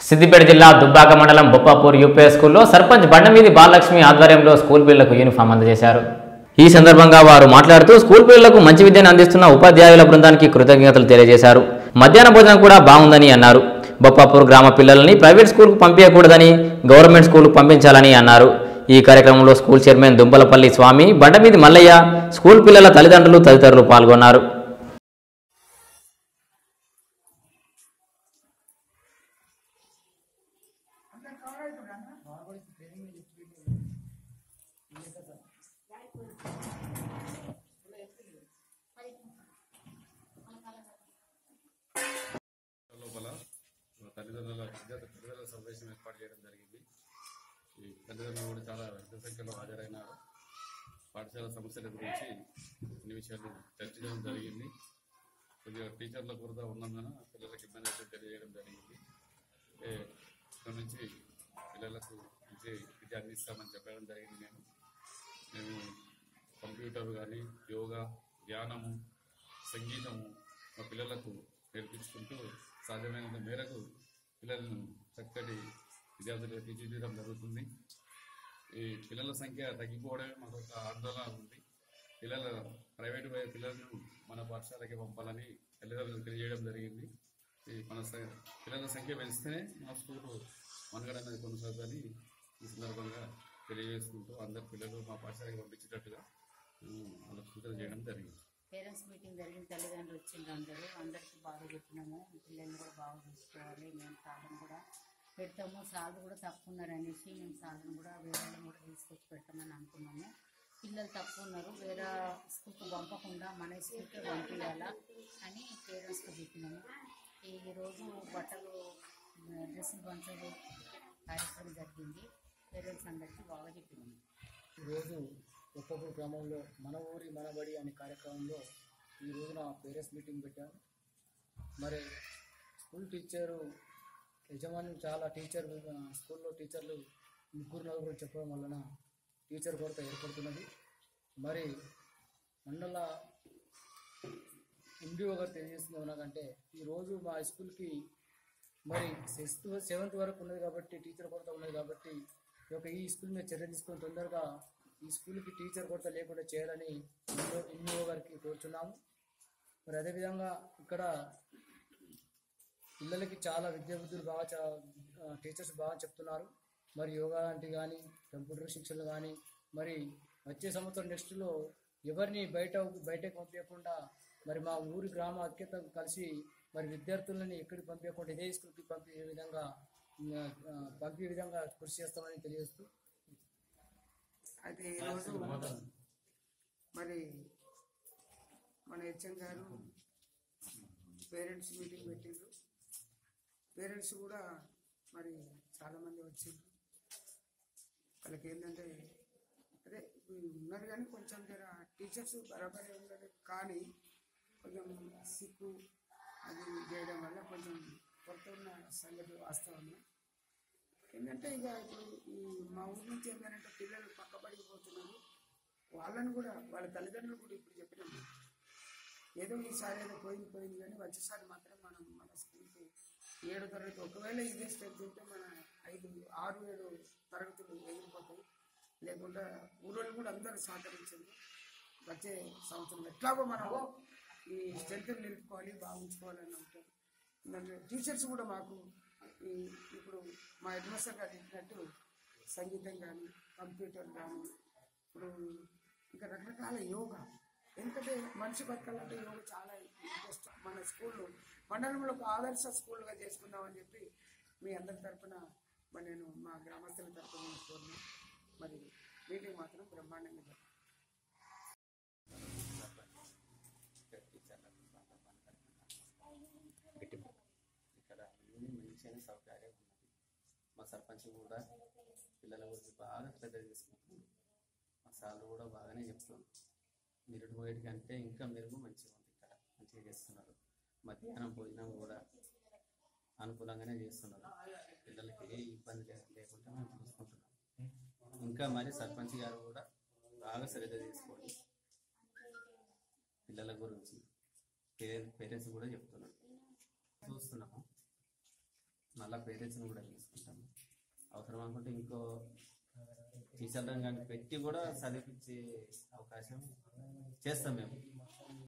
సిద్దిపేట జిల్లా దుబ్బాక మండలం బొప్పాపూర్ యూపీ స్కూల్లో సర్పంచ్ బండమీది బాలలక్ష్మి ఆధ్వర్యంలో స్కూల్ పిల్లలకు యూనిఫామ్ అందజేశారు. ఈ సందర్భంగా వారు మాట్లాడుతూ స్కూల్ పిల్లలకు మంచి విద్యను అందిస్తున్న ఉపాధ్యాయుల బృందానికి కృతజ్ఞతలు తెలియజేశారు. మధ్యాహ్న భోజనం కూడా బాగుందని అన్నారు. బొప్పాపూర్ గ్రామ పిల్లలని ప్రైవేట్ స్కూల్కు పంపించకూడదని గవర్నమెంట్ స్కూల్కు పంపించాలని అన్నారు. ఈ కార్యక్రమంలో school chairman Dumpalapalli Swami, Bandamidi Mallaiah, school పిల్లల తల్లిదండ్రులు తదితరులు పాల్గొన్నారు. తల్లిదండ్రుల సమావేశం ఏర్పాటు చేయడం జరిగింది. ఈ తల్లిదండ్రులు కూడా చాలా పెద్ద సంఖ్యలో హాజరైనారు. పాఠశాల సమస్యల గురించి కొన్ని విషయాలు చర్చించడం జరిగింది. కొద్దిగా టీచర్ల కొరత ఉన్నందున పిల్లలకు ఇబ్బంది అయితే తెలియజేయడం జరిగింది. ఇక్కడ నుంచి పిల్లలకు విద్య అందిస్తామని చెప్పడం జరిగింది. మేము కంప్యూటర్ కానీ యోగా, ధ్యానము, సంగీతము మా పిల్లలకు నేర్పించుకుంటూ సాధ్యమైనంత మేరకు పిల్లలను చక్కటి విద్యార్థులు తీర్చిదిద్దడం జరుగుతుంది. ఈ పిల్లల సంఖ్య తగ్గిపోవడమే మాకు ఒక ఆందోళన ఉంది. ప్రైవేటు పిల్లలను మన పాఠశాలకి పంపాలని తల్లిదండ్రులు తెలియజేయడం జరిగింది. ఈ మన పిల్లల సంఖ్య పెంచితేనే మా స్కూలు మనుగడ అనేది కొనసాగుతుందని ఈ సందర్భంగా తెలియజేసుకుంటూ అందరు పిల్లలు మా పాఠశాలకి పంపించేటట్టుగా వాళ్ళకు సూచన చేయడం జరిగింది. పేరెంట్స్ మీటింగ్ జరిగిన తల్లిదండ్రులు వచ్చిండ్రు. అందరికీ బాగా చెప్పినాము. పిల్లల్ని కూడా బాగా చూసుకోవాలి. మేము సాధన కూడా పెడతాము. సాధు కూడా తప్పు ఉన్నారు అనేసి మేము సాధన కూడా వేరే కూడా తీసుకొచ్చి పెట్టామని అనుకున్నాము. పిల్లలు తప్పు ఉన్నారు, వేరే స్కూల్కి పంపకుండా మన స్కూల్కే పంపించాలా అని పేరెంట్స్కి చెప్పినాము. ఈరోజు బట్టలు డ్రెస్సులు పంచే కార్యక్రమం జరిగింది. పేరెంట్స్ అందరికీ బాగా చెప్పినాము. ఈరోజు బొప్పాపూర్ గ్రామంలో మన ఊరి మనబడి అనే కార్యక్రమంలో ఈ రోజున పేరెంట్స్ మీటింగ్ పెట్టాము. మరి స్కూల్ టీచరు యజమాని చాలా స్కూల్లో టీచర్లు 3-4 చెప్పడం వలన టీచర్ కొరత ఏర్పడుతున్నది. మరి మండల ఎండిఓ గారు తెలియజేస్తుంది ఏమన్నాకంటే ఈరోజు మా స్కూల్కి మరి 6th 7th వరకు ఉన్నది కాబట్టి టీచర్ కొరత ఉన్నది కాబట్టి ఈ స్కూల్ మీద చర్య తీసుకొని తొందరగా ఈ స్కూల్కి టీచర్ కొరత లేకుండా చేయాలని ఎండిఓ గారికి కోరుచున్నాము. మరి అదేవిధంగా ఇక్కడ పిల్లలకి చాలా విద్యాబుద్ధులు బాగా టీచర్స్ బాగా చెప్తున్నారు. మరి యోగా లాంటివి కానీ, కంప్యూటర్ శిక్షణలు కానీ, మరి వచ్చే సంవత్సరం నెక్స్ట్లో ఎవరిని బయటకు పంపించకుండా మరి మా ఊరి గ్రామ ఐక్యత కలిసి మరి విద్యార్థులని ఎక్కడికి పంపించకుండా ఇదే స్కూల్కి పంపించే విధంగా కృషి చేస్తామని తెలియజేస్తూ అయితే ఈరోజు మరి మన హెచ్ఎం గారు పేరెంట్స్ మీటింగ్ పెట్టిండ్రు. పేరెంట్స్ కూడా మరి చాలామంది వచ్చిండ్రు. వాళ్ళకి ఏంటంటే అదే ఉన్నారు కానీ కొంచెం జర టీచర్స్ బరాబరే ఉన్నారు కానీ కొంచెం సిక్కు అది చేయడం వల్ల కొంచెం కొత్త ఉన్న సంగతి వాస్తవమే. ఏంటంటే ఇక ఇప్పుడు ఈ మా ఊరి నుంచి ఏంటంటే పిల్లలు పక్కబడిపోతున్నారు. వాళ్ళని కూడా వాళ్ళ తల్లిదండ్రులు కూడా ఇప్పుడు చెప్పినాము. ఏదో ఈసారి ఏదో పోయింది కానీ వచ్చేసారి మాత్రం మన స్కూల్కి 7వ తరగతి ఒకవేళ ఇదే స్టెప్ ఉంటే మన 5, 6, 7 తరగతులు ఎగిరిపోతాయి. లేకుండా ఊళ్ళో కూడా అందరూ సహకరించింది. వచ్చే సంవత్సరం ఎట్లాగో మనం ఈ స్ట్రెంత్ నిలుపుకోవాలి, బాగా ఉంచుకోవాలని ఉంటారు. టీచర్స్ కూడా మాకు ఇప్పుడు మా హెడ్ మాస్టర్ గారు చెప్పినట్టు సంగీతం కానీ, కంప్యూటర్ కానీ, ఇప్పుడు ఇంకా రకరకాల యోగా. ఎందుకంటే మనిషి బతకాలంటే యోగా చాలా ఇంట్రెస్ట్. మన స్కూల్లో మండలంలో ఒక ఆదర్శ స్కూల్గా చేసుకుందామని చెప్పి మీ అందరి తరఫున మరి నేను మా గ్రామస్తుల తరఫున కోరిన మరి మీటింగ్ మాత్రం బ్రహ్మాండంగా జరిగింది. ఇక్కడ అన్ని మంచి సౌకర్యం ఉన్నది. మా సర్పంచ్ కూడా పిల్లల గురించి బాగా శ్రద్ధ తీసుకుంటున్నాం. మా సార్లు కూడా బాగానే చెప్తున్నాం. మెరుగు పోయేటి కంటే ఇంకా మెరుగు మంచిగా ఉంది. ఇక్కడ మంచిగా చేస్తున్నారు. మధ్యాహ్నం భోజనం కూడా అనుకూలంగానే చేస్తున్నారు. పిల్లలకి ఏ ఇబ్బంది లేకుండా మేము చూసుకుంటున్నాం. ఇంకా మరి సర్పంచ్ గారు కూడా బాగా శ్రద్ధ తీసుకోండి పిల్లల గురించి. పేరెంట్స్ కూడా చెప్తున్నారు. చూస్తున్నాము మళ్ళీ పేరెంట్స్ని కూడా తీసుకుంటాము. అవసరం అనుకుంటే ఇంకో టీచర్ రంగాన్ని పెట్టి కూడా చదివించే అవకాశం చేస్తాం మేము.